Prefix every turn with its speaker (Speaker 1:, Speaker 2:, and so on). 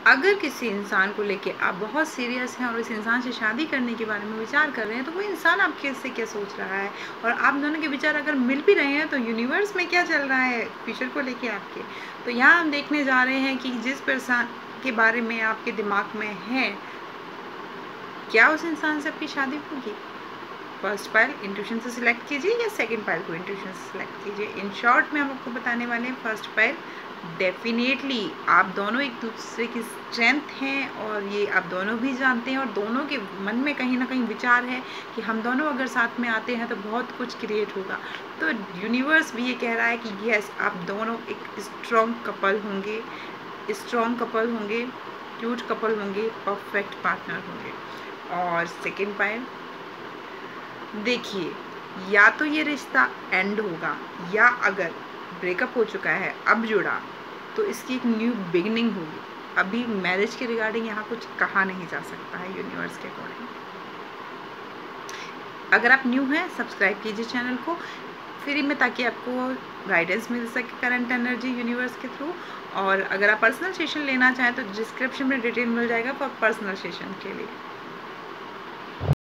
Speaker 1: अगर किसी इंसान को लेके आप बहुत सीरियस हैं और उस इंसान से शादी करने के बारे में विचार कर रहे हैं, तो वो इंसान आपके से क्या सोच रहा है, और आप दोनों के विचार अगर मिल भी रहे हैं तो यूनिवर्स में क्या चल रहा है फ्यूचर को लेके आपके। तो यहाँ हम देखने जा रहे हैं कि जिस पर्सन के बारे में आपके दिमाग में है, क्या उस इंसान से आपकी शादी होगी। फर्स्ट पाइल इंट्यूशन से सिलेक्ट कीजिए या सेकंड पाइल को इंट्यूशन से सिलेक्ट कीजिए। इन शॉर्ट में हम आपको बताने वाले हैं फर्स्ट पाइल डेफिनेटली आप दोनों एक दूसरे की स्ट्रेंथ हैं और ये आप दोनों भी जानते हैं, और दोनों के मन में कहीं ना कहीं विचार है कि हम दोनों अगर साथ में आते हैं तो बहुत कुछ क्रिएट होगा। तो यूनिवर्स भी ये कह रहा है कि यस, आप दोनों एक स्ट्रॉन्ग कपल होंगे, क्यूट कपल होंगे, परफेक्ट पार्टनर होंगे। और सेकेंड पाइल देखिए, या तो ये रिश्ता एंड होगा, या अगर ब्रेकअप हो चुका है अब जुड़ा तो इसकी एक न्यू बिगिनिंग होगी। अभी मैरिज के रिगार्डिंग यहाँ कुछ कहा नहीं जा सकता है यूनिवर्स के अकॉर्डिंग। अगर आप न्यू हैं सब्सक्राइब कीजिए चैनल को फ्री में, ताकि आपको गाइडेंस मिल सके करंट एनर्जी यूनिवर्स के थ्रू। और अगर आप पर्सनल सेशन लेना चाहें तो डिस्क्रिप्शन में डिटेल मिल जाएगा फॉर पर्सनल सेशन के लिए।